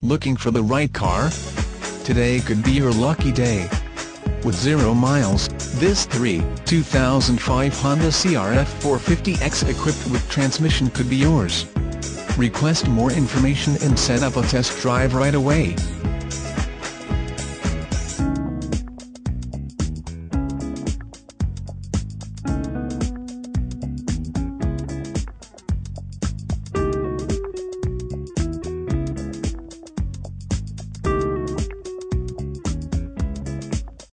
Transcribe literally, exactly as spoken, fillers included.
Looking for the right car? Today could be your lucky day. With zero miles, this three, two thousand five Honda C R F four fifty X equipped with transmission could be yours. Request more information and set up a test drive right away.